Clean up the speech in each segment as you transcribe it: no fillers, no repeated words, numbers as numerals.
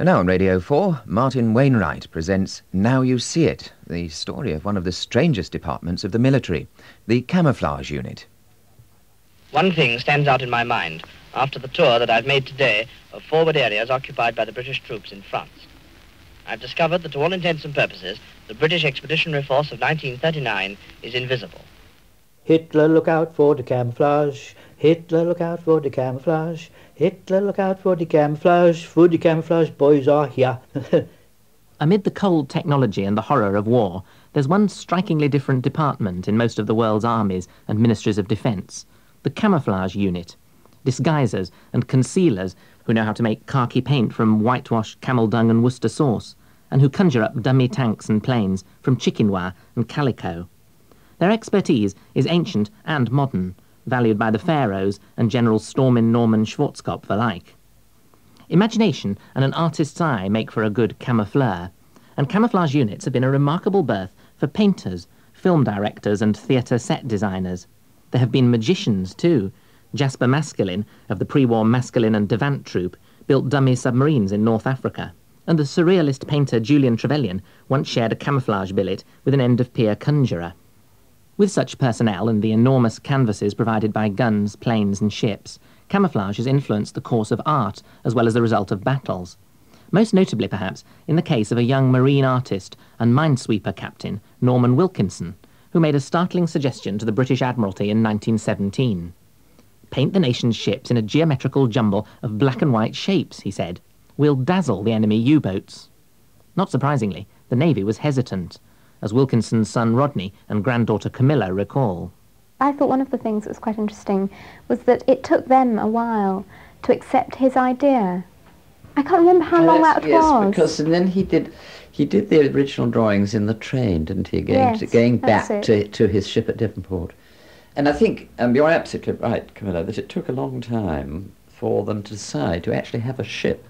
And now on Radio 4, Martin Wainwright presents Now You See It, the story of one of the strangest departments of the military, the camouflage unit. One thing stands out in my mind after the tour that I've made today of forward areas occupied by the British troops in France. I've discovered that to all intents and purposes, the British Expeditionary Force of 1939 is invisible. Hitler, look out for the camouflage. Hitler, look out for the camouflage. Hitler, look out for the camouflage. For the camouflage boys are here. Amid the cold technology and the horror of war, there's one strikingly different department in most of the world's armies and ministries of defence: the camouflage unit. Disguisers and concealers who know how to make khaki paint from whitewashed camel dung and Worcester sauce, and who conjure up dummy tanks and planes from chicken wire and calico. Their expertise is ancient and modern, valued by the pharaohs and General Stormin Norman Schwarzkopf alike. Imagination and an artist's eye make for a good camoufleur, and camouflage units have been a remarkable birth for painters, film directors and theatre set designers. There have been magicians too. Jasper Maskelyne of the pre-war Maskelyne and Devant troupe built dummy submarines in North Africa, and the surrealist painter Julian Trevelyan once shared a camouflage billet with an end-of-pier conjurer. With such personnel and the enormous canvases provided by guns, planes and ships, camouflage has influenced the course of art as well as the result of battles. Most notably, perhaps, in the case of a young marine artist and minesweeper captain, Norman Wilkinson, who made a startling suggestion to the British Admiralty in 1917. "Paint the nation's ships in a geometrical jumble of black and white shapes," he said. "We'll dazzle the enemy U-boats." Not surprisingly, the Navy was hesitant, as Wilkinson's son Rodney and granddaughter Camilla recall. I thought one of the things that was quite interesting was that it took them a while to accept his idea. I can't remember how long that was. Yes, because and then he did the original drawings in the train, didn't he? Going back to his ship at Devonport. And I think you're absolutely right, Camilla, that it took a long time for them to decide to actually have a ship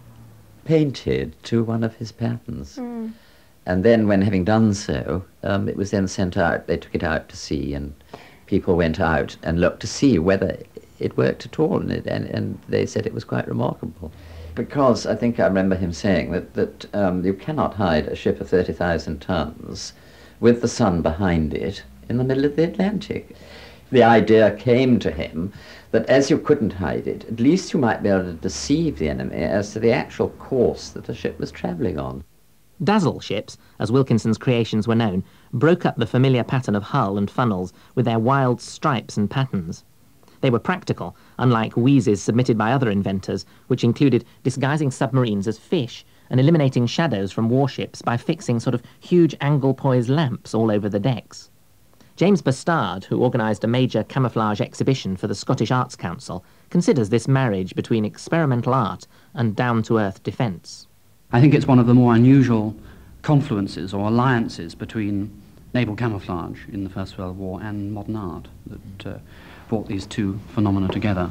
painted to one of his patterns. Mm. And then when having done so, it was then sent out. They took it out to sea, and people went out and looked to see whether it worked at all, and they said it was quite remarkable. Because I think I remember him saying that you cannot hide a ship of 30,000 tons with the sun behind it in the middle of the Atlantic. The idea came to him that as you couldn't hide it, at least you might be able to deceive the enemy as to the actual course that the ship was travelling on. Dazzle ships, as Wilkinson's creations were known, broke up the familiar pattern of hull and funnels with their wild stripes and patterns. They were practical, unlike wheezes submitted by other inventors, which included disguising submarines as fish and eliminating shadows from warships by fixing sort of huge angle-poised lamps all over the decks. James Bastard, who organised a major camouflage exhibition for the Scottish Arts Council, considers this marriage between experimental art and down-to-earth defence. I think it's one of the more unusual confluences or alliances between naval camouflage in the First World War and modern art that brought these two phenomena together.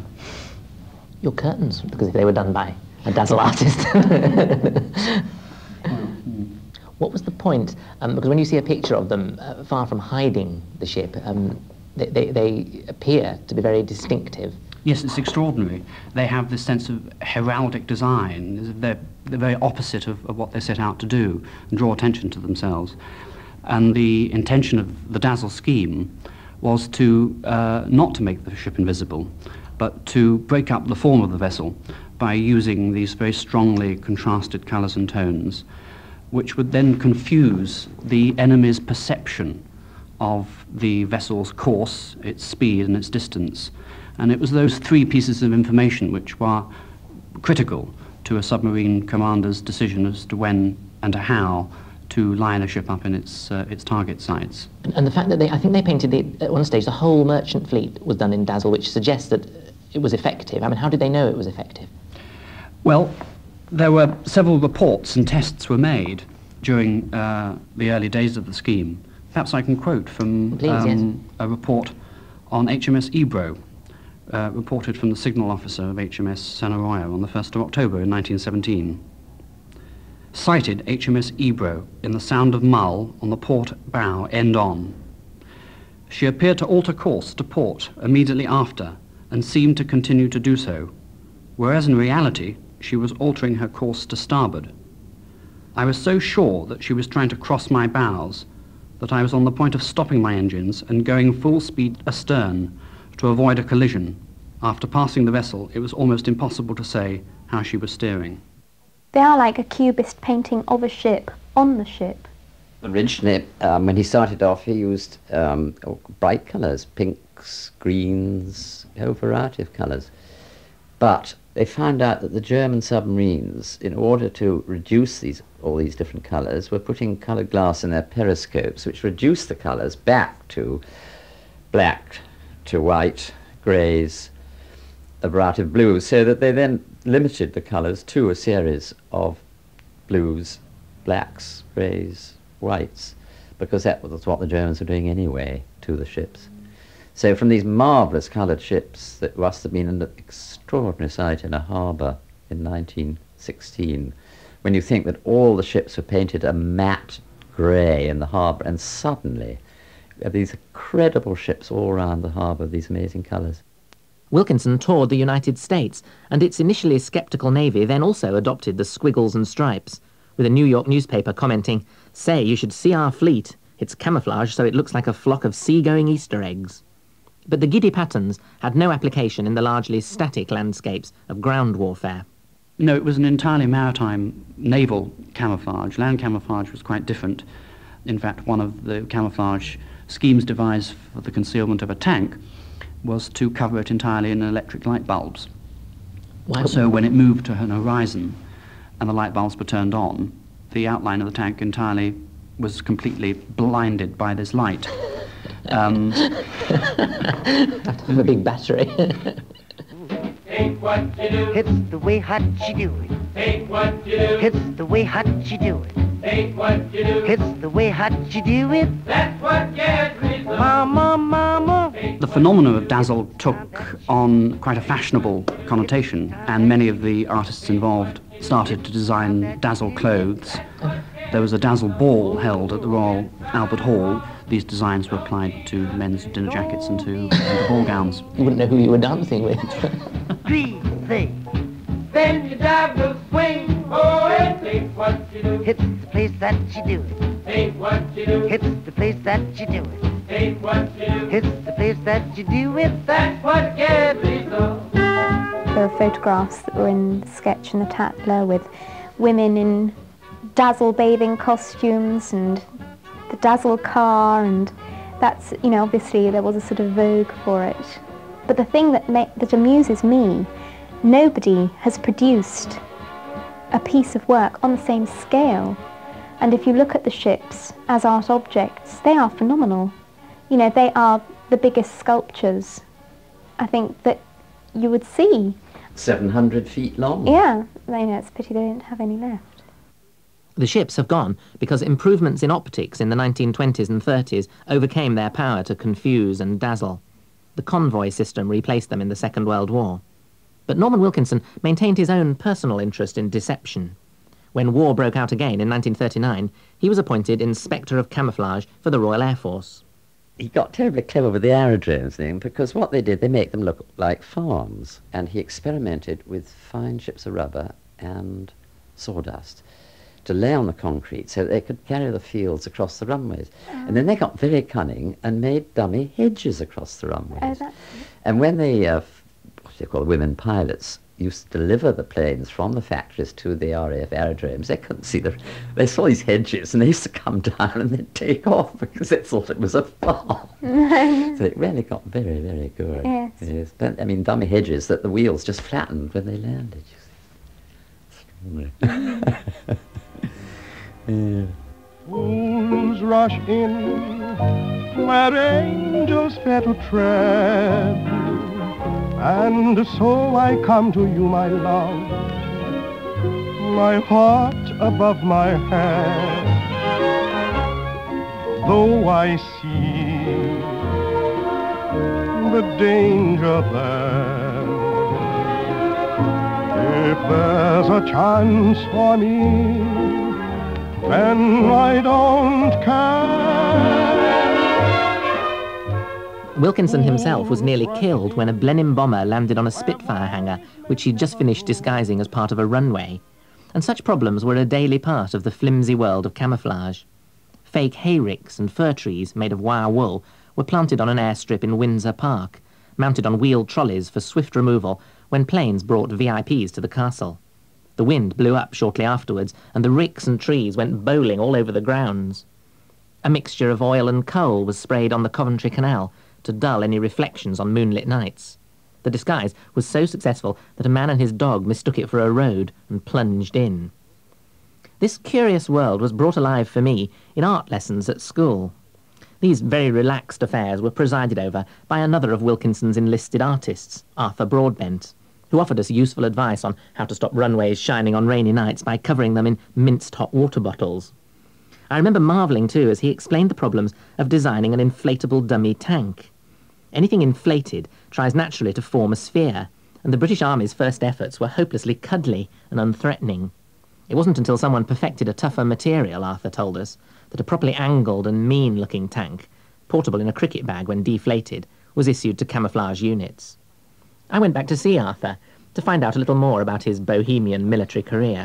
Your curtains, because they were done by a dazzle artist. What was the point? Because when you see a picture of them, far from hiding the ship, they appear to be very distinctive. Yes, it's extraordinary. They have this sense of heraldic design. They're the very opposite of what they set out to do, and draw attention to themselves. And the intention of the dazzle scheme was to not to make the ship invisible, but to break up the form of the vessel by using these very strongly contrasted colours and tones, which would then confuse the enemy's perception of the vessel's course, its speed and its distance. And it was those three pieces of information which were critical to a submarine commander's decision as to when and how to line a ship up in its target sites. And the fact that I think they painted at one stage the whole merchant fleet was done in dazzle, which suggests that it was effective. I mean, how did they know it was effective? Well, there were several reports and tests were made during the early days of the scheme. Perhaps I can quote from a report on HMS Ebro, reported from the signal officer of HMS San Arroyo on the 1st of October in 1917. Sighted HMS Ebro in the Sound of Mull on the port bow end on. She appeared to alter course to port immediately after and seemed to continue to do so, whereas in reality she was altering her course to starboard. I was so sure that she was trying to cross my bows that I was on the point of stopping my engines and going full speed astern to avoid a collision. After passing the vessel, it was almost impossible to say how she was steering. They are like a cubist painting of a ship on the ship. Originally, when he started off, he used bright colours, pinks, greens, a whole variety of colours. But they found out that the German submarines, in order to reduce all these different colours, were putting coloured glass in their periscopes, which reduced the colours back to black, to white, greys, a variety of blues, so that they then limited the colours to a series of blues, blacks, greys, whites, because that was what the Germans were doing anyway to the ships. So from these marvellous coloured ships that must have been an extraordinary sight in a harbour in 1916, when you think that all the ships were painted a matte grey in the harbour, and suddenly you have these incredible ships all around the harbour, these amazing colours. Wilkinson toured the United States, and its initially sceptical navy then also adopted the squiggles and stripes, with a New York newspaper commenting, "Say, you should see our fleet. It's camouflaged so it looks like a flock of sea-going Easter eggs." But the giddy patterns had no application in the largely static landscapes of ground warfare. No, it was an entirely maritime naval camouflage. Land camouflage was quite different. In fact, one of the camouflage schemes devised for the concealment of a tank was to cover it entirely in electric light bulbs. Wow. So when it moved to an horizon and the light bulbs were turned on, the outline of the tank entirely was completely blinded by this light. Have a big battery. Take what you do. It's the way hot you do it. Take what you do. It's the way hot you do it. Take what you do. It's the way hot you do it. That's what gets me. Mama, mama. The phenomenon of dazzle took on quite a fashionable connotation, and many of the artists involved started to design dazzle clothes. There was a dazzle ball held at the Royal Albert Hall. These designs were applied to men's dinner jackets and to ball gowns. You wouldn't know who you were dancing with. 3, 3. Then you dive will swing. Oh, and take what you do. It's the place that you do it. Take what you do. It's the place that you do it. Take what you do. It's the place that you do it. That's what gets me so. There are photographs that were in the sketch in the Tatler with women in dazzle bathing costumes and the dazzle car, and that's, you know, obviously there was a sort of vogue for it. But the thing that amuses me, nobody has produced a piece of work on the same scale. And if you look at the ships as art objects, they are phenomenal. You know, they are the biggest sculptures, I think, that you would see. 700 feet long. Yeah, I know, it's a pity they didn't have any left. The ships have gone because improvements in optics in the 1920s and 30s overcame their power to confuse and dazzle. The convoy system replaced them in the Second World War. But Norman Wilkinson maintained his own personal interest in deception. When war broke out again in 1939, he was appointed Inspector of Camouflage for the Royal Air Force. He got terribly clever with the aerodromes thing, because what they did, they make them look like farms, and he experimented with fine chips of rubber and sawdust to lay on the concrete so that they could carry the fields across the runways. And then they got very cunning and made dummy hedges across the runways. And when they, what they call the women pilots, used to deliver the planes from the factories to the RAF aerodromes, they couldn't see they saw these hedges, and they used to come down and then take off because they thought it was a farm. So it really got very, very good. Yes. Yes. But, I mean, dummy hedges that the wheels just flattened when they landed. Yeah. Fools rush in where angels fear to tread, and so I come to you, my love, my heart above my head. Though I see the danger there, if there's a chance for me, then I don't care. Wilkinson himself was nearly killed when a Blenheim bomber landed on a Spitfire hangar, which he'd just finished disguising as part of a runway. And such problems were a daily part of the flimsy world of camouflage. Fake hayricks and fir trees made of wire wool were planted on an airstrip in Windsor Park, mounted on wheeled trolleys for swift removal when planes brought VIPs to the castle. The wind blew up shortly afterwards, and the ricks and trees went bowling all over the grounds. A mixture of oil and coal was sprayed on the Coventry Canal to dull any reflections on moonlit nights. The disguise was so successful that a man and his dog mistook it for a road and plunged in. This curious world was brought alive for me in art lessons at school. These very relaxed affairs were presided over by another of Wilkinson's enlisted artists, Arthur Broadbent, who offered us useful advice on how to stop runways shining on rainy nights by covering them in minced hot water bottles. I remember marvelling, too, as he explained the problems of designing an inflatable dummy tank. Anything inflated tries naturally to form a sphere, and the British Army's first efforts were hopelessly cuddly and unthreatening. It wasn't until someone perfected a tougher material, Arthur told us, that a properly angled and mean-looking tank, portable in a cricket bag when deflated, was issued to camouflage units. I went back to see Arthur to find out a little more about his bohemian military career.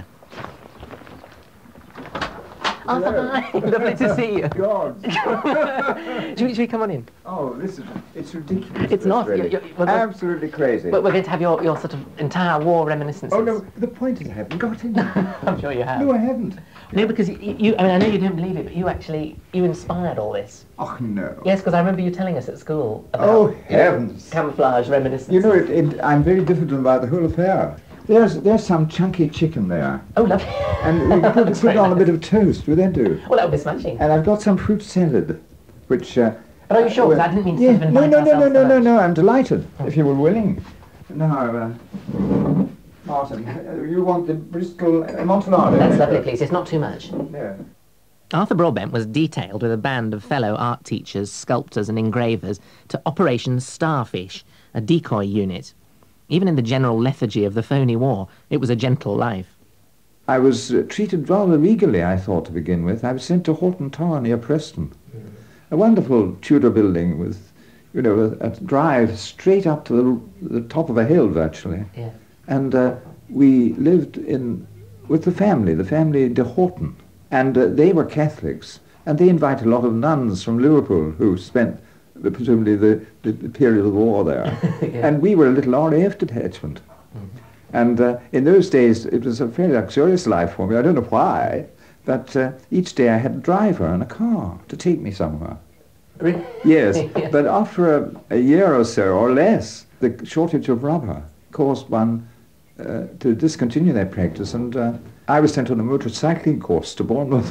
Arthur, hi. Lovely to see you. God. Should we come on in? Oh, it's ridiculous. It's not. Really. Absolutely crazy. But we're going to have your sort of entire war reminiscences. Oh, no, the point is I haven't got any. I'm sure you have. No, I haven't. No, because you I mean, I know you don't believe it, but you inspired all this. Oh, no. Yes, because I remember you telling us at school about heavens. Camouflage reminiscences. You know, I'm very different about the whole affair. There's some chunky chicken there. Oh, lovely. And we put it on a bit of toast, would that do? Well, that would be smashing. And I've got some fruit salad, which... but are you sure? Because I didn't mean to yeah, sort of invite No, I'm delighted, if you were willing. Now, Martin, you want the Bristol Amontillado? That's lovely, please. It's not too much. Yeah. Arthur Broadbent was detailed with a band of fellow art teachers, sculptors and engravers to Operation Starfish, a decoy unit. Even in the general lethargy of the phony war, it was a gentle life. I was treated rather regally, I thought, to begin with. I was sent to Horton Tower near Preston. A wonderful Tudor building with, you know, a drive straight up to the top of a hill, virtually. Yeah. And we lived with the family de Horton. And they were Catholics. And they invited a lot of nuns from Liverpool who spent presumably the period of the war there. Yeah. And we were a little RAF detachment. Mm-hmm. And in those days, it was a fairly luxurious life for me. I don't know why, but each day I had a driver and a car to take me somewhere. Really? Yes, but after a year or so, or less, the shortage of rubber caused one to discontinue their practice, and I was sent on a motorcycling course to Bournemouth.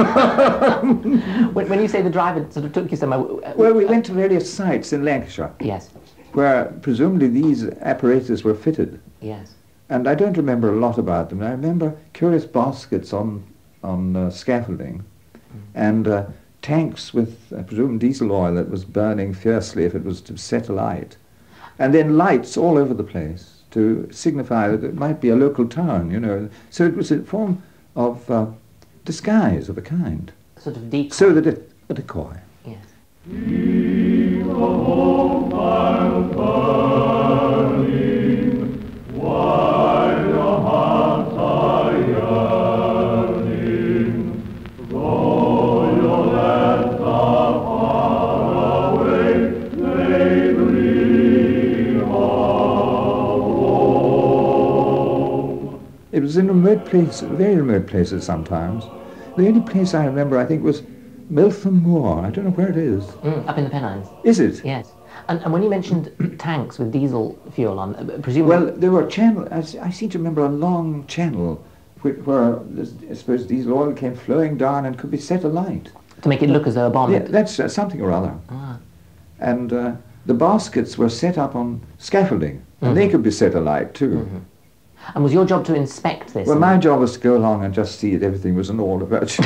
When you say the driver sort of took you somewhere... well, we went to various sites in Lancashire. Yes. Where presumably these apparatus were fitted. Yes. And I don't remember a lot about them. I remember curious baskets on scaffolding, and tanks with, I presume, diesel oil that was burning fiercely if it was to set alight. And then lights all over the place to signify that it might be a local town, you know. So it was a form of disguise of a kind. Sort of decoy. So that a decoy. Yes. It was in remote places, very remote places sometimes. The only place I remember, I think, was Miltham Moor. I don't know where it is. Up in the Pennines. Is it? Yes. And when you mentioned tanks with diesel fuel on, presumably... Well, there were channels, I seem to remember a long channel where I suppose diesel oil came flowing down and could be set alight. To make it look as though a bomb... Yeah, that's something or other. Ah. And the baskets were set up on scaffolding, and they could be set alight too. Mm-hmm. And was your job to inspect this? Well, my job was to go along and just see that everything was in order, virtually.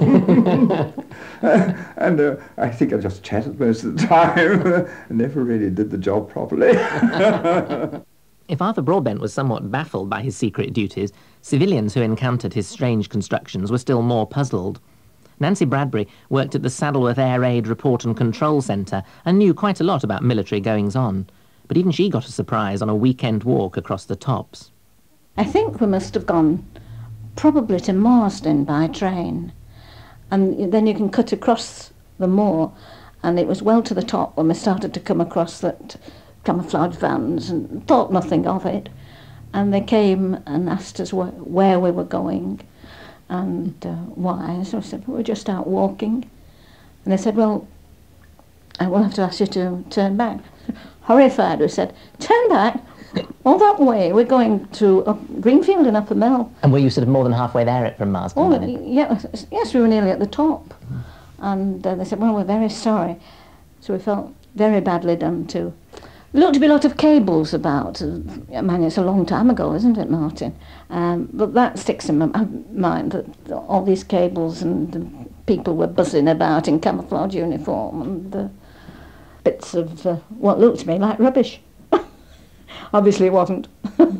And I think I just chatted most of the time. Never really did the job properly. If Arthur Broadbent was somewhat baffled by his secret duties, civilians who encountered his strange constructions were still more puzzled. Nancy Bradbury worked at the Saddleworth Air Raid Report and Control Centre and knew quite a lot about military goings-on. But even she got a surprise on a weekend walk across the tops. I think we must have gone probably to Marsden by train. And then you can cut across the moor, and it was well to the top when we started to come across that camouflage vans, and thought nothing of it. And they came and asked us where we were going and why. So we said, we're just out walking. And they said, well, I will have to ask you to turn back. Horrified, we said, turn back? All that way, we're going to Greenfield and Upper Mill. And were you sort of more than halfway there from Marsden? Oh, yes, we were nearly at the top. And they said, well, we're very sorry. So we felt very badly done too. There looked to be a lot of cables about. I mean, it's a long time ago, isn't it, Martin? But that sticks in my mind, that all these cables and people were buzzing about in camouflage uniform and bits of what looked to me like rubbish. Obviously it wasn't.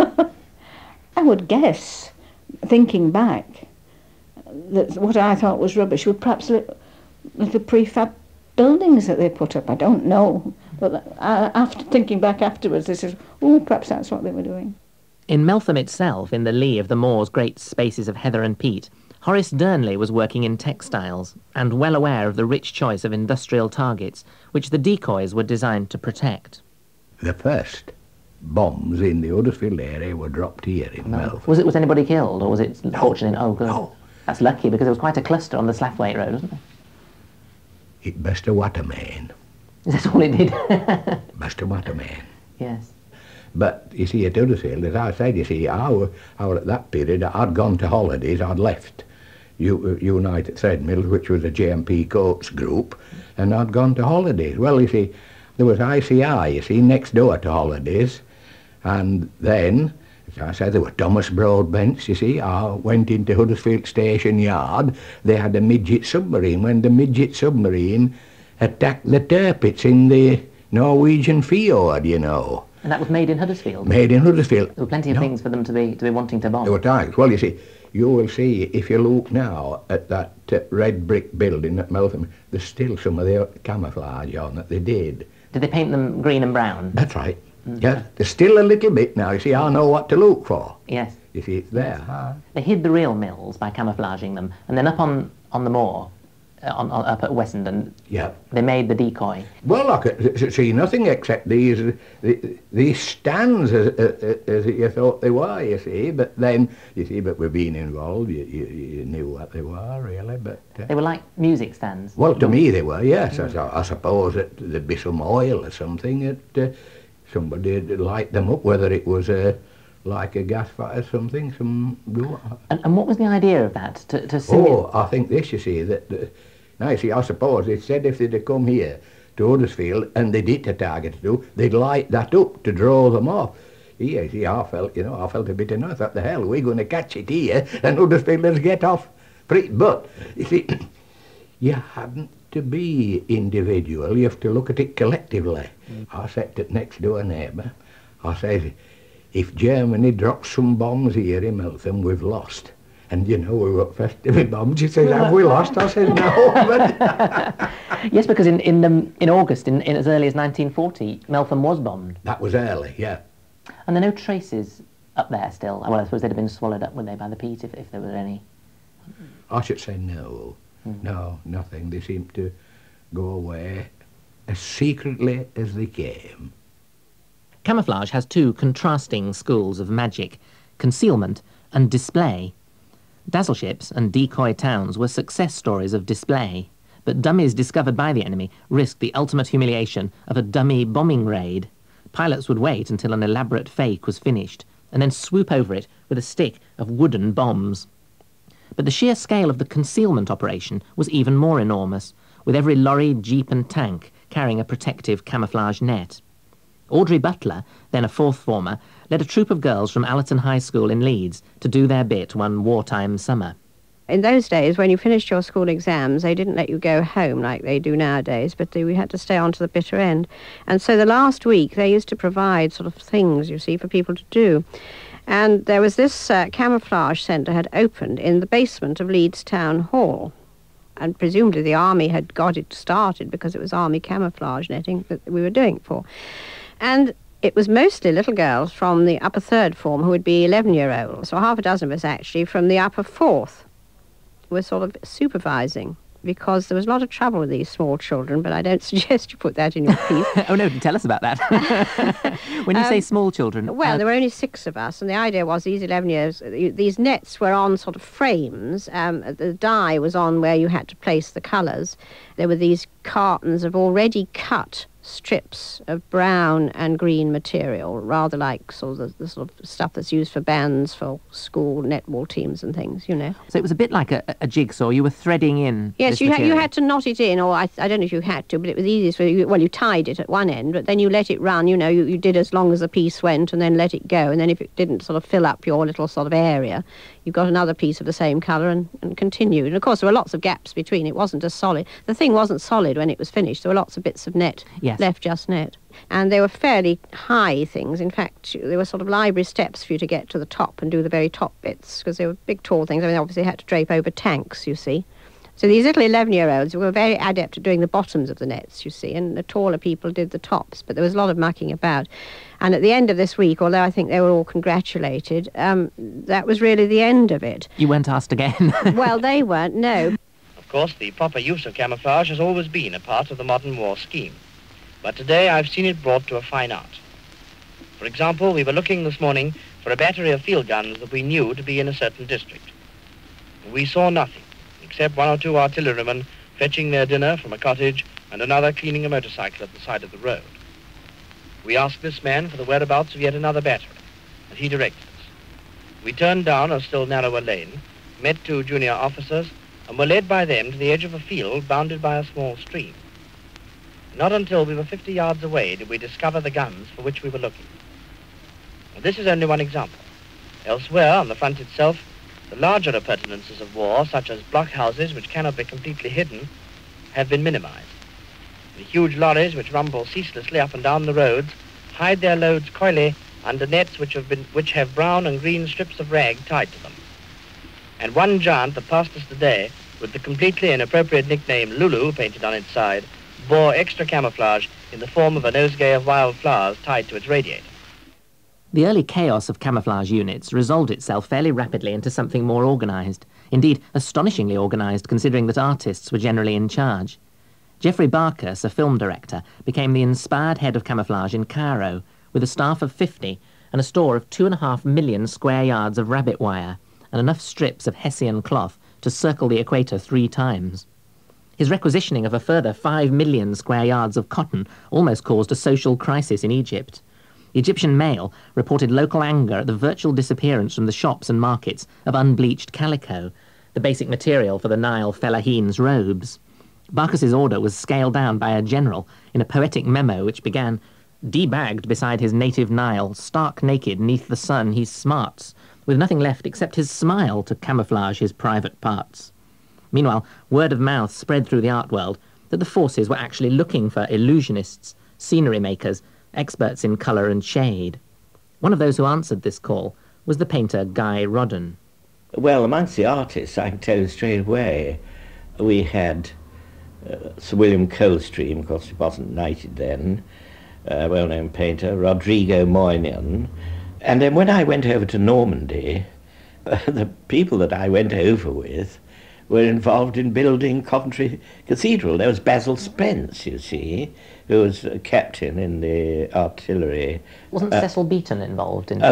I would guess, thinking back, that what I thought was rubbish were perhaps little prefab buildings that they put up. I don't know. But after thinking back afterwards, they said, oh, perhaps that's what they were doing. In Meltham itself, in the lee of the moor's great spaces of heather and peat, Horace Dearnley was working in textiles and well aware of the rich choice of industrial targets which the decoys were designed to protect. The first bombs in the Huddersfield area were dropped here in Meltham. Was anybody killed, or was it fortunate? Oh, good. No. That's lucky, because there was quite a cluster on the Slathwaite Road, wasn't there? It best a waterman. That's all it did. Best a waterman. Yes. But you see, at Huddersfield, as I said, you see, I was at that period, I'd gone to holidays, I'd left United Threadmills, which was a JMP Coates group, and I'd gone to holidays. Well, you see, there was ICI, you see, next door to holidays, and then, as I said, there were Thomas Broadbents, you see. I went into Huddersfield Station Yard, they had a midget submarine. When the midget submarine attacked the Tirpitz in the Norwegian fjord, you know. And that was made in Huddersfield? Made in Huddersfield. There were plenty of things for them to be wanting to bomb. There were times. Well, you see, you will see, if you look now at that red brick building at Meltham, there's still some of the camouflage on that they did. Did they paint them green and brown? That's right. Yeah, there's still a little bit now. You see, I know what to look for. Yes. You see, it's there. Yes. They hid the real mills by camouflaging them, and then up on the moor, up at Wessendon, yeah, they made the decoy. Well, I could see nothing except these stands as you thought they were, you see. But then, you see, but we've been involved, you knew what they were, really. But they were like music stands? Well, to me they were, yes. I suppose that there'd be some oil or something that somebody would light them up, whether it was like a gas fire or something. And what was the idea of that? To simulate? Oh, I think this, you see, that... now, you see, I suppose they said if they'd have come here to Huddersfield and they did a target to do, they'd light that up to draw them off. Yeah, you see, I felt a bit annoyed. I thought, the hell, we're going to catch it here and Huddersfielders get off. But, you see, you hadn't to be individual, you have to look at it collectively. I said to the next door neighbour, I said, if Germany drops some bombs here in Meltham, we've lost. And you know, we were festively bombed. She said, have we lost? I said, no. But yes, because in August, in as early as 1940, Meltham was bombed. That was early, yeah. And there are no traces up there still? Well, I suppose they'd have been swallowed up, would they, by the peat, if there were any? I should say no. No, nothing. They seemed to go away as secretly as they came. Camouflage has two contrasting schools of magic, concealment and display. Dazzle ships and decoy towns were success stories of display, but dummies discovered by the enemy risked the ultimate humiliation of a dummy bombing raid. Pilots would wait until an elaborate fake was finished, and then swoop over it with a stick of wooden bombs. But the sheer scale of the concealment operation was even more enormous, with every lorry, jeep and tank carrying a protective camouflage net. Audrey Butler, then a fourth former, led a troop of girls from Allerton High School in Leeds to do their bit one wartime summer. In those days, when you finished your school exams, they didn't let you go home like they do nowadays, but we had to stay on to the bitter end. And so the last week, they used to provide sort of things, you see, for people to do. And there was this camouflage centre had opened in the basement of Leeds Town Hall. And presumably the army had got it started because it was army camouflage netting that we were doing it for. And It was mostly little girls from the upper third form who would be 11-year-olds, or half a dozen of us actually from the upper fourth were sort of supervising, because there was a lot of trouble with these small children, but I don't suggest you put that in your piece. Oh, no, tell us about that. When you say small children... Well, there were only 6 of us, and the idea was these 11 years, these nets were on sort of frames. The die was on where you had to place the colours. There were these cartons of already cut strips of brown and green material, rather like sort of the sort of stuff that's used for bands for school netball teams and things, you know. So it was a bit like a jigsaw. You were threading in. Yes, you had to knot it in, or I don't know if you had to, but it was easiest. You tied it at one end, but then you let it run. You know, you did as long as the piece went, and then let it go. And then if it didn't sort of fill up your little sort of area, you got another piece of the same colour and continued. And of course, there were lots of gaps between. It wasn't as solid. The thing wasn't solid when it was finished. There were lots of bits of net. Yes. Left just net. And they were fairly high things. In fact, there were sort of library steps for you to get to the top and do the very top bits, because they were big, tall things. I mean, obviously they had to drape over tanks, you see. So these little 11-year-olds were very adept at doing the bottoms of the nets, you see, and the taller people did the tops, but there was a lot of mucking about. And at the end of this week, although I think they were all congratulated, that was really the end of it. You weren't asked again? Well, they weren't, no. Of course, the proper use of camouflage has always been a part of the modern war scheme. But today I've seen it brought to a fine art. For example, we were looking this morning for a battery of field guns that we knew to be in a certain district. We saw nothing, except 1 or 2 artillerymen fetching their dinner from a cottage and another cleaning a motorcycle at the side of the road. We asked this man for the whereabouts of yet another battery, and he directed us. We turned down a still narrower lane, met 2 junior officers, and were led by them to the edge of a field bounded by a small stream. Not until we were 50 yards away did we discover the guns for which we were looking. Well, this is only one example. Elsewhere, on the front itself, the larger appurtenances of war, such as blockhouses which cannot be completely hidden, have been minimized. The huge lorries which rumble ceaselessly up and down the roads hide their loads coyly under nets which have brown and green strips of rag tied to them. And one giant that passed us today, with the completely inappropriate nickname Lulu painted on its side, bore extra camouflage in the form of a nosegay of wild flowers tied to its radiator. The early chaos of camouflage units resolved itself fairly rapidly into something more organised. Indeed, astonishingly organised, considering that artists were generally in charge. Geoffrey Barkas, a film director, became the inspired head of camouflage in Cairo, with a staff of 50 and a store of 2.5 million square yards of rabbit wire and enough strips of Hessian cloth to circle the equator 3 times. His requisitioning of a further 5 million square yards of cotton almost caused a social crisis in Egypt. The Egyptian Mail reported local anger at the virtual disappearance from the shops and markets of unbleached calico, the basic material for the Nile fellaheen's robes. Barkas's order was scaled down by a general in a poetic memo which began, "Debagged beside his native Nile, stark naked neath the sun he smarts, with nothing left except his smile to camouflage his private parts." Meanwhile, word of mouth spread through the art world that the forces were actually looking for illusionists, scenery makers, experts in colour and shade. One of those who answered this call was the painter Guy Rodden. Well, amongst the artists, I can tell you straight away, we had Sir William Coldstream, of course he wasn't knighted then, a well-known painter, Rodrigo Moynihan. And then when I went over to Normandy, the people that I went over with were involved in building Coventry Cathedral. There was Basil Spence, you see, who was a captain in the artillery. Wasn't Cecil Beaton involved in?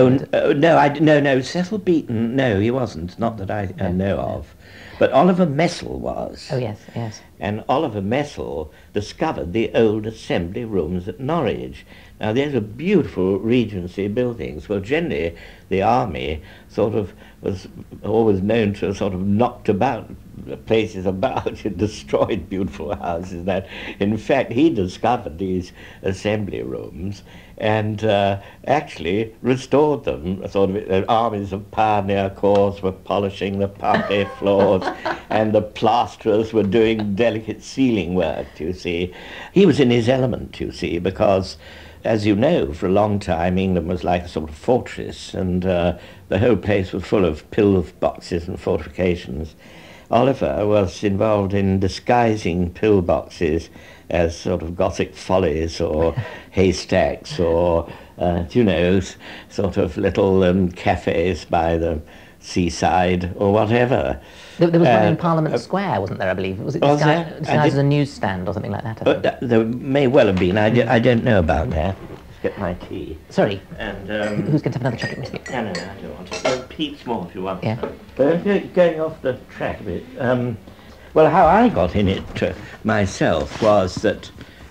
No, Cecil Beaton, no, he wasn't, not that I know of. But Oliver Messel was. Oh, yes, yes. And Oliver Messel discovered the old assembly rooms at Norwich. Now, these are beautiful Regency buildings. Well, generally, the army sort of was always known to have sort of knocked about places about and destroyed beautiful houses. That, in fact, he discovered these assembly rooms and actually restored them. Sort of armies of pioneer corps were polishing the parquet floors and the plasterers were doing delicate ceiling work, you see. He was in his element, you see, because, as you know, for a long time England was like a sort of fortress and the whole place was full of pillboxes and fortifications. Oliver was involved in disguising pillboxes as sort of Gothic follies or haystacks or sort of little cafes by the seaside or whatever. There was one in Parliament Square, wasn't there, I believe? Was it disguised as a newsstand or something like that? There may well have been. I don't know about that. Let's get my tea. Sorry. And who's going to have another chocolate biscuit? No, I don't want it. Pete's more if you want. Yeah. Going off the track a bit. Well, how I got in it myself was that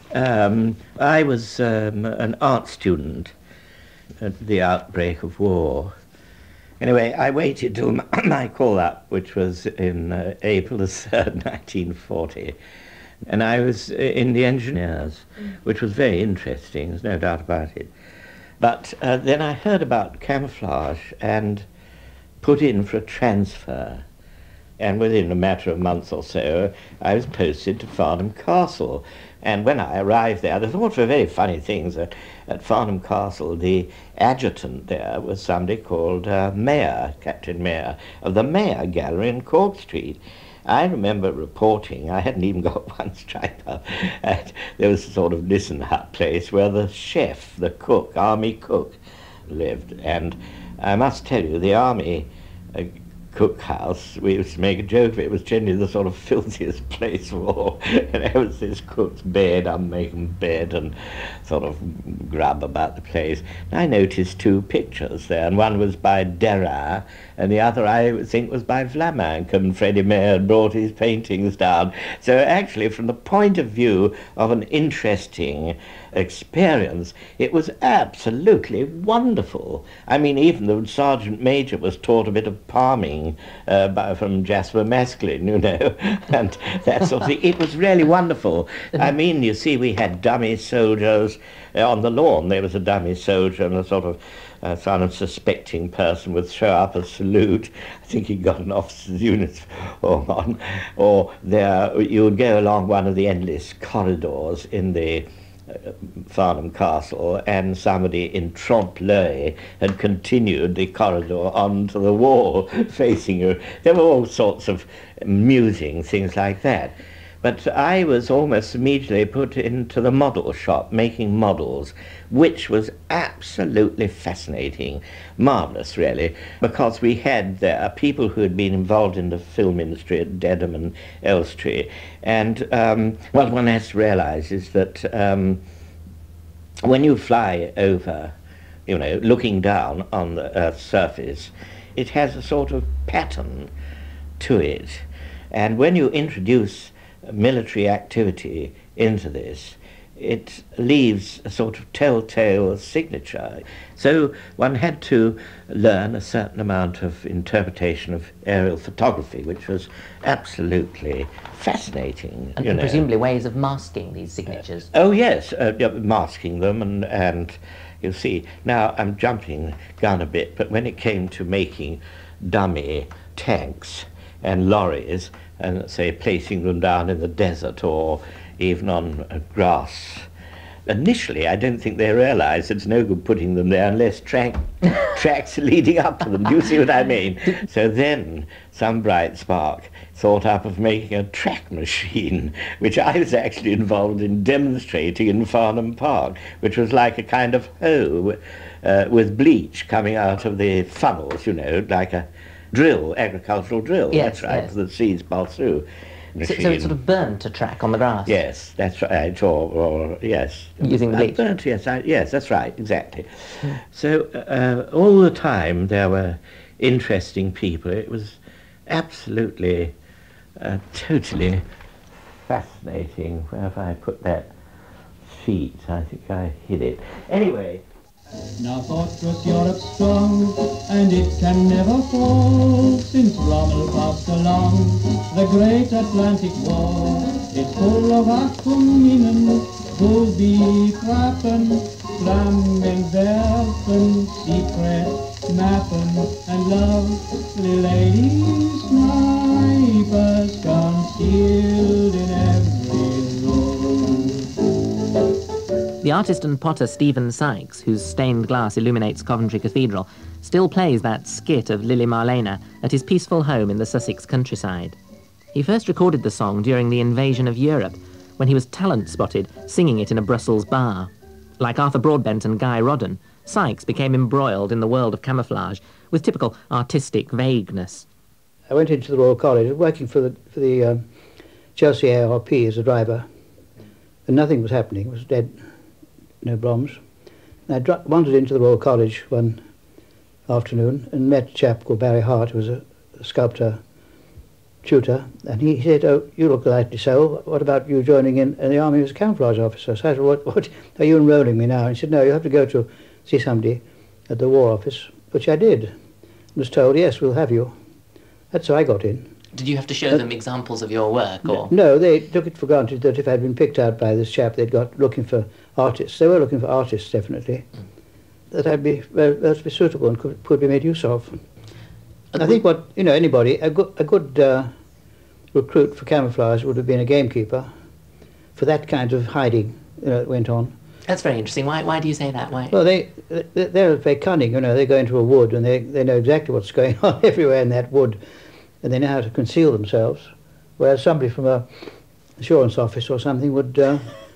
I was an art student at the outbreak of war. Anyway, I waited till my call-up, which was in April the 3rd, 1940, and I was in the engineers, which was very interesting, there's no doubt about it. But then I heard about camouflage and put in for a transfer. And within a matter of months or so, I was posted to Farnham Castle. And when I arrived there, I thought were very funny things. At Farnham Castle, the adjutant there was somebody called Mayer, Captain Mayer, of the Mayer Gallery in Cork Street. I remember reporting, I hadn't even got one stripe up, there was a sort of Nissen hut place where the chef, the cook, army cook, lived. And I must tell you, the army cookhouse, we used to make a joke of it, was generally the sort of filthiest place of all. And there was this cook's bed, unmaken bed, and sort of grub about the place. And I noticed two pictures there, and one was by Derain, and the other, I think, was by Vlaminck, and Freddie Mayer had brought his paintings down. So actually, from the point of view of an interesting experience, it was absolutely wonderful. I mean, even the Sergeant Major was taught a bit of palming from Jasper Maskelyne, and that sort of thing. It was really wonderful. I mean, you see, we had dummy soldiers on the lawn. There was a dummy soldier, and a sort of some unsuspecting person would throw up a salute. I think he got an officer's uniform on. Or there, you would go along one of the endless corridors in the Farnham Castle, and somebody in trompe-l'oeil had continued the corridor onto the wall facing you. There were all sorts of amusing things like that. But I was almost immediately put into the model shop, making models, which was absolutely fascinating, marvellous really, because we had there people who had been involved in the film industry at Dedham and Elstree. And what one has to realise is that when you fly over, looking down on the Earth's surface, it has a sort of pattern to it. And when you introduce military activity into this, it leaves a sort of telltale signature. So one had to learn a certain amount of interpretation of aerial photography, which was absolutely fascinating. And presumably ways of masking these signatures. Oh yes, masking them, and you'll see. Now I'm jumping down a bit, but when it came to making dummy tanks and lorries, and say placing them down in the desert or even on grass, initially I don't think they realised it's no good putting them there unless tracks leading up to them. Do you see what I mean? So then some bright spark thought up of making a track machine, which I was actually involved in demonstrating in Farnham Park, which was like a kind of hoe with bleach coming out of the funnels, like a drill, agricultural drill. Yes, that's right, yes. the seeds pass through. So it sort of burnt to track on the grass? Yes, that's right, or yes. Using the bleach? Burnt, yes, yes, that's right, exactly. So all the time there were interesting people. It was absolutely, totally fascinating. Where have I put that sheet? I think I hid it. Anyway. Now fortress Europe strong, and it can never fall, since Rommel passed along the great Atlantic Wall. It's full of Achtung-Minen, Booby-Trappen, Flammen werfen, secret mappen, and lovely ladies, snipers concealed in every room. The artist and potter Stephen Sykes, whose stained glass illuminates Coventry Cathedral, still plays that skit of Lily Marlena at his peaceful home in the Sussex countryside. He first recorded the song during the invasion of Europe, when he was talent-spotted singing it in a Brussels bar. Like Arthur Broadbent and Guy Rodden, Sykes became embroiled in the world of camouflage with typical artistic vagueness. I went into the Royal College, working for the Chelsea ARP as a driver, and nothing was happening. It was dead, no bombs. And I wandered into the Royal College one afternoon and met a chap called Barry Hart, who was a sculptor tutor, and he said, "Oh, you look likely so. What about you joining in the army as a camouflage officer?" So I said, what are you enrolling me now? And he said, "No, you have to go to see somebody at the War Office," which I did. I was told, "Yes, we'll have you." That's how I got in. Did you have to show them examples of your work, or...? No, they took it for granted that if I'd been picked out by this chap they'd got looking for artists, they were looking for artists, definitely, that I'd be relatively suitable and could be made use of. I think anybody, a good recruit for camouflage would have been a gamekeeper for that kind of hiding, that went on. That's very interesting. Why do you say that? Why? Well, they're very cunning, they go into a wood and they know exactly what's going on everywhere in that wood, and they know how to conceal themselves, whereas somebody from a assurance office or something would, be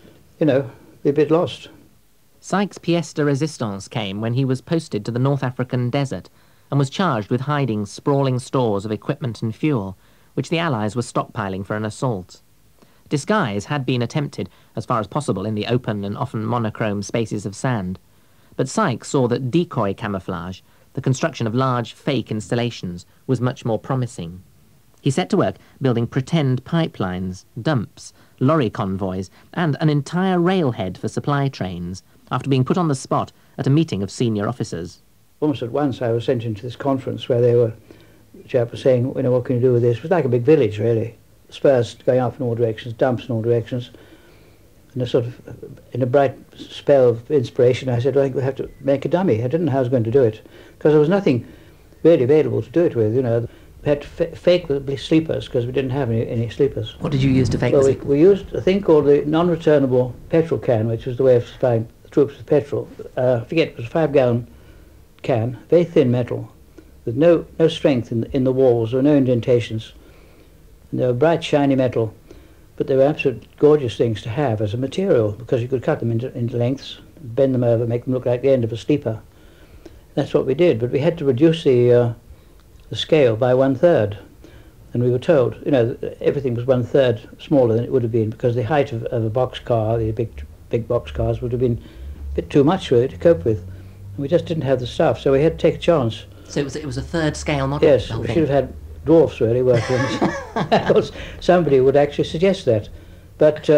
a bit lost. Sykes' pièce de résistance came when he was posted to the North African desert and was charged with hiding sprawling stores of equipment and fuel, which the Allies were stockpiling for an assault. Disguise had been attempted, as far as possible, in the open and often monochrome spaces of sand, but Sykes saw that decoy camouflage, the construction of large fake installations, was much more promising. He set to work building pretend pipelines, dumps, lorry convoys, and an entire railhead for supply trains, after being put on the spot at a meeting of senior officers. Almost at once I was sent into this conference where the chap was saying, what can you do with this? It was like a big village, really. Spurs going up in all directions, dumps in all directions. And in a bright spell of inspiration, I said, I think we have to make a dummy. I didn't know how I was going to do it, because there was nothing really available to do it with, We had to fake the sleepers, because we didn't have any sleepers. What did you use to fake the sleepers? We used a thing called the non-returnable petrol can, which was the way of supplying the troops with petrol. I forget, it was a 5-gallon can, very thin metal, with no strength in the walls, or no indentations. And they were bright, shiny metal, but they were absolute gorgeous things to have as a material, because you could cut them into lengths, bend them over, make them look like the end of a sleeper. That's what we did, but we had to reduce the scale by 1/3, and we were told, everything was 1/3 smaller than it would have been, because the height of a boxcar, the big boxcars, would have been a bit too much really to cope with, and we just didn't have the stuff, so we had to take a chance. So it was a 3rd scale model? Yes, we should have had dwarfs really working on it. Somebody would actually suggest that, but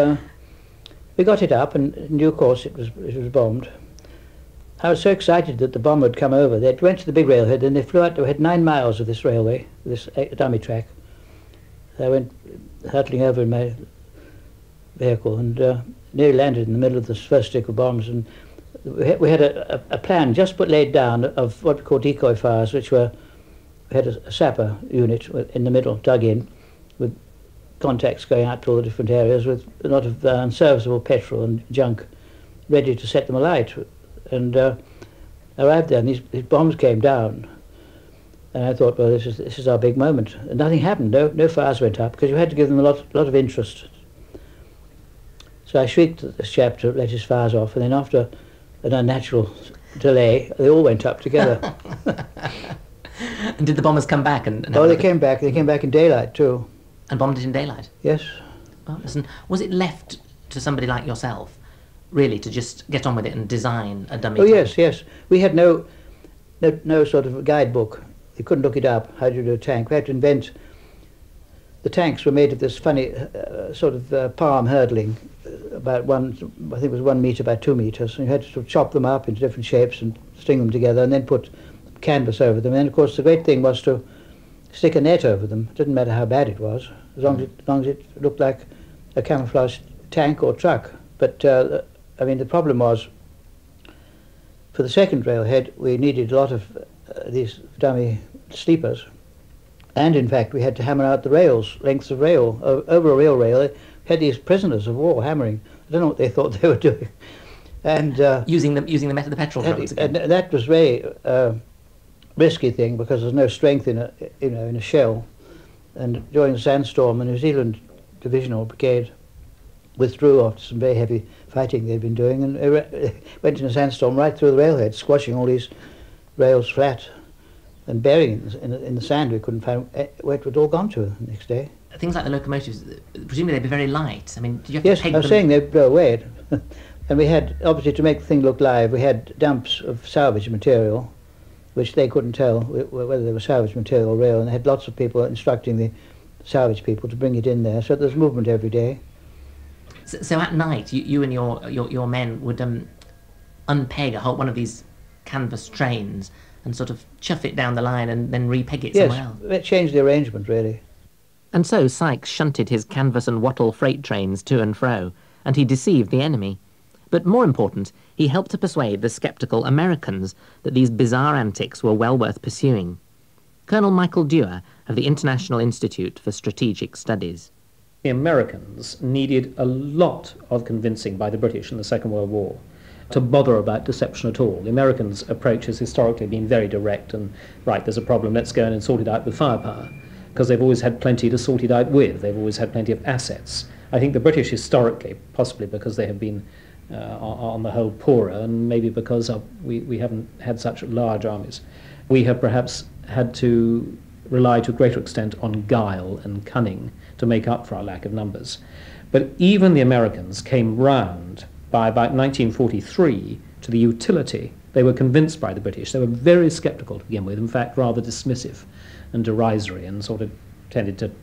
we got it up, and in due course it was bombed. I was so excited that the bomb had come over. They went to the big railhead, and they flew out. They had 9 miles of this railway, this dummy track. I went hurtling over in my vehicle and nearly landed in the middle of this first stick of bombs. And we had a plan just laid down of what we call decoy fires, which were, we had a sapper unit in the middle, dug in, with contacts going out to all the different areas with a lot of unserviceable petrol and junk, ready to set them alight. And arrived there, and these bombs came down, and I thought, well, this is our big moment. And nothing happened. No fires went up, because you had to give them a lot of interest. So I shrieked at this chap to let his fires off, and then after an unnatural delay, they all went up together. And did the bombers come back? They came back. They came back in daylight too. And bombed it in daylight? Yes. Oh, listen, was it left to somebody like yourself, really, to just get on with it and design a dummy tank? Yes. We had no sort of guidebook. You couldn't look it up, how do you do a tank. We had to invent. The tanks were made of this funny sort of palm hurdling, about I think it was 1 metre by 2 metres, and you had to sort of chop them up into different shapes and string them together, and then put canvas over them. And of course the great thing was to stick a net over them. It didn't matter how bad it was, as long as it looked like a camouflage tank or truck. But the problem was, for the second railhead, we needed a lot of these dummy sleepers, and in fact we had to hammer out the rails, lengths of rail, over a rail. They had these prisoners of war hammering. I don't know what they thought they were doing. And using the petrol drums again. And that was very risky thing, because there's no strength in a shell. And during the sandstorm, the New Zealand Divisional Brigade withdrew after some very heavy fighting they'd been doing, and went in a sandstorm right through the railhead, squashing all these rails flat and burying in the sand. We couldn't find where it had all gone to the next day. Things like the locomotives, presumably they'd be very light. I mean, did you have yes, to peg I was them? saying they'd blow away. And we had, obviously, to make the thing look live, we had dumps of salvage material, which they couldn't tell whether they were salvage material or rail, and they had lots of people instructing the salvage people to bring it in there, so there's movement every day. So at night, you and your men would unpeg one of these canvas trains and sort of chuff it down the line and then repeg it somewhere else? Yes, it changed the arrangement, really. And so Sykes shunted his canvas and wattle freight trains to and fro, and he deceived the enemy. But more important, he helped to persuade the sceptical Americans that these bizarre antics were well worth pursuing. Colonel Michael Dewar of the International Institute for Strategic Studies. The Americans needed a lot of convincing by the British in the Second World War to bother about deception at all. The Americans' approach has historically been very direct and, right, there's a problem, let's go in and sort it out with firepower, because they've always had plenty to sort it out with. They've always had plenty of assets. I think the British historically, possibly because they have been on the whole poorer, and maybe because we haven't had such large armies, we have perhaps had to rely to a greater extent on guile and cunning to make up for our lack of numbers. But even the Americans came round by about 1943 to the utility. They were convinced by the British. They were very sceptical to begin with, in fact rather dismissive and derisory, and sort of tended to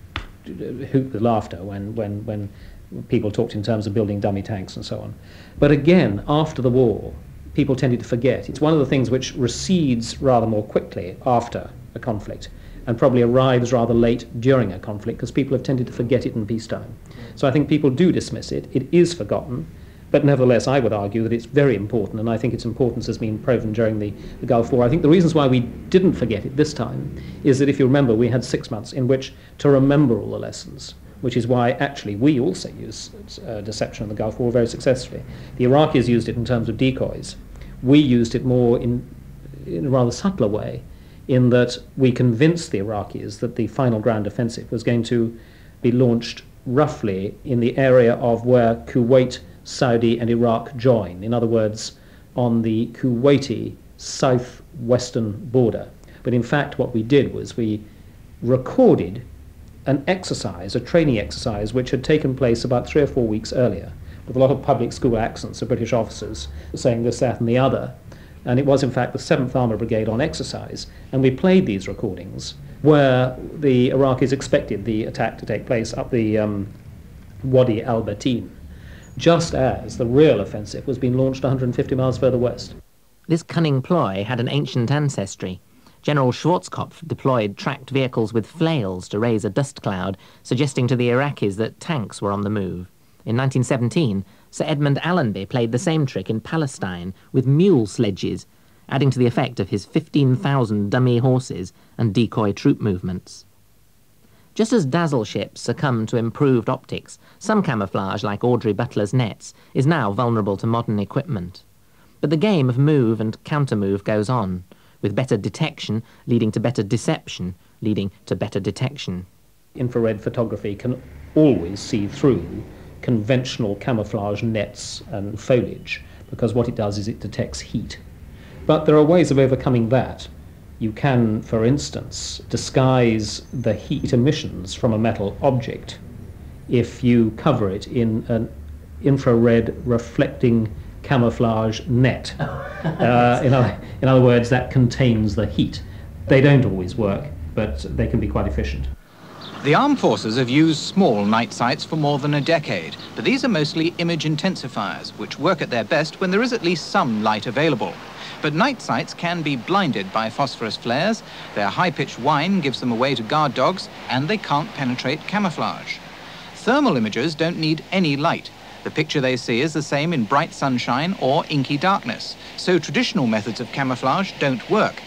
hoot with laughter when people talked in terms of building dummy tanks and so on. But again, after the war, people tended to forget. It's one of the things which recedes rather more quickly after a conflict, and probably arrives rather late during a conflict, because people have tended to forget it in peacetime. So I think people do dismiss it. It is forgotten, but nevertheless I would argue that it's very important, and I think its importance has been proven during the Gulf War. I think the reasons why we didn't forget it this time is that, if you remember, we had 6 months in which to remember all the lessons, which is why actually we also used deception in the Gulf War very successfully. The Iraqis used it in terms of decoys. We used it more in a rather subtler way, in that we convinced the Iraqis that the final ground offensive was going to be launched roughly in the area of where Kuwait, Saudi and Iraq join. In other words, on the Kuwaiti southwestern border. But in fact what we did was we recorded an exercise, a training exercise, which had taken place about 3 or 4 weeks earlier, with a lot of public school accents of British officers saying this, that and the other. And it was in fact the 7th Armour Brigade on exercise, and we played these recordings where the Iraqis expected the attack to take place up the Wadi al-Batin, just as the real offensive was being launched 150 miles further west. This cunning ploy had an ancient ancestry. General Schwarzkopf deployed tracked vehicles with flails to raise a dust cloud, suggesting to the Iraqis that tanks were on the move. In 1917, Sir Edmund Allenby played the same trick in Palestine with mule sledges, adding to the effect of his 15,000 dummy horses and decoy troop movements. Just as dazzle ships succumb to improved optics, some camouflage, like Audrey Butler's nets, is now vulnerable to modern equipment. But the game of move and counter-move goes on, with better detection leading to better deception, leading to better detection. Infrared photography can always see through conventional camouflage nets and foliage, because what it does is it detects heat. But there are ways of overcoming that. You can, for instance, disguise the heat emissions from a metal object if you cover it in an infrared reflecting camouflage net. In other words, that contains the heat. They don't always work, but they can be quite efficient. The armed forces have used small night sights for more than a decade, but these are mostly image intensifiers, which work at their best when there is at least some light available. But night sights can be blinded by phosphorus flares, their high-pitched whine gives them away to guard dogs, and they can't penetrate camouflage. Thermal imagers don't need any light. The picture they see is the same in bright sunshine or inky darkness, so traditional methods of camouflage don't work.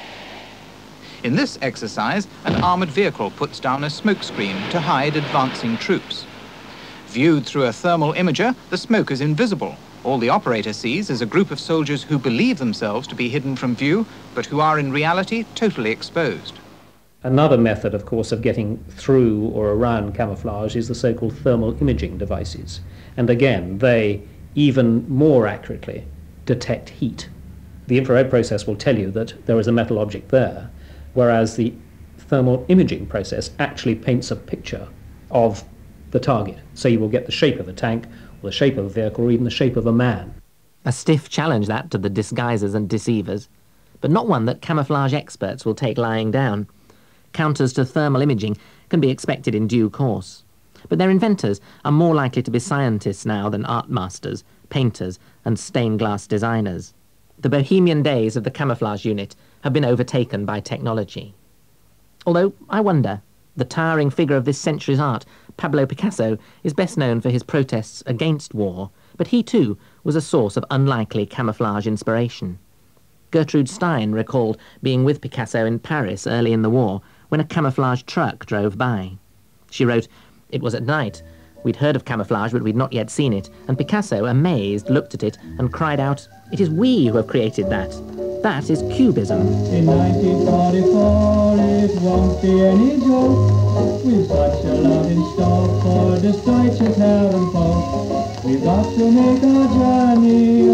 In this exercise, an armoured vehicle puts down a smoke screen to hide advancing troops. Viewed through a thermal imager, the smoke is invisible. All the operator sees is a group of soldiers who believe themselves to be hidden from view, but who are in reality totally exposed. Another method, of course, of getting through or around camouflage is the so-called thermal imaging devices. And again, they even more accurately detect heat. The infrared process will tell you that there is a metal object there, whereas the thermal imaging process actually paints a picture of the target. So you will get the shape of a tank, or the shape of a vehicle, or even the shape of a man. A stiff challenge, that, to the disguisers and deceivers, but not one that camouflage experts will take lying down. Counters to thermal imaging can be expected in due course. But their inventors are more likely to be scientists now than art masters, painters, and stained glass designers. The bohemian days of the camouflage unit have been overtaken by technology. Although, I wonder, the towering figure of this century's art, Pablo Picasso, is best known for his protests against war, but he too was a source of unlikely camouflage inspiration. Gertrude Stein recalled being with Picasso in Paris early in the war when a camouflage truck drove by. She wrote, "It was at night. We'd heard of camouflage, but we'd not yet seen it, and Picasso, amazed, looked at it and cried out, 'It is we who have created that. That is Cubism.'" In 1944 it won't be any joke. We've such a lot in store for this Deutsche Herrenvolk. We've got to make our journey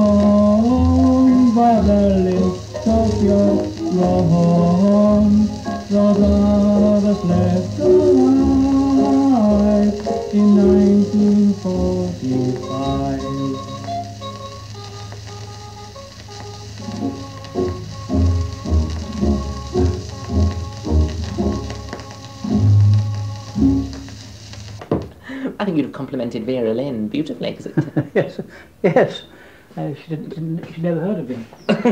on via Berlin, Tokyo, Rome. Those others left alive in 1945. I think you'd have complimented Vera Lynn beautifully. Cause it yes, yes. She never heard of him.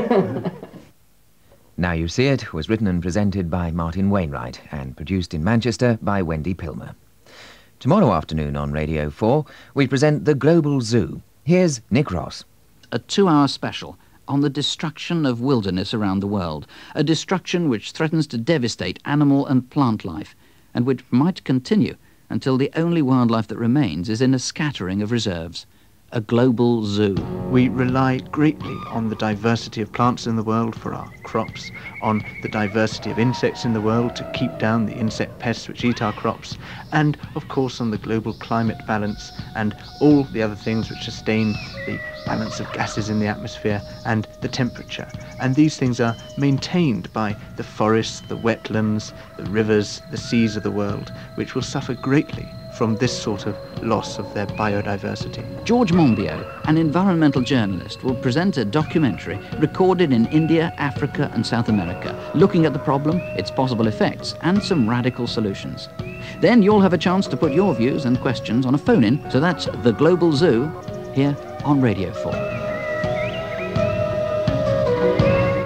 Now You See It was written and presented by Martin Wainwright and produced in Manchester by Wendy Pilmer. Tomorrow afternoon on Radio 4, we present The Global Zoo. Here's Nick Ross. A 2-hour special on the destruction of wilderness around the world, a destruction which threatens to devastate animal and plant life, and which might continue until the only wildlife that remains is in a scattering of reserves. A global zoo. We rely greatly on the diversity of plants in the world for our crops, on the diversity of insects in the world to keep down the insect pests which eat our crops, and of course on the global climate balance and all the other things which sustain the balance of gases in the atmosphere and the temperature. And these things are maintained by the forests, the wetlands, the rivers, the seas of the world, which will suffer greatly from this sort of loss of their biodiversity. George Monbiot, an environmental journalist, will present a documentary recorded in India, Africa and South America, looking at the problem, its possible effects and some radical solutions. Then you'll have a chance to put your views and questions on a phone-in, so that's The Global Zoo, here on Radio 4.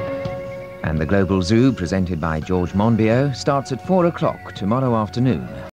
And The Global Zoo, presented by George Monbiot, starts at 4 o'clock tomorrow afternoon.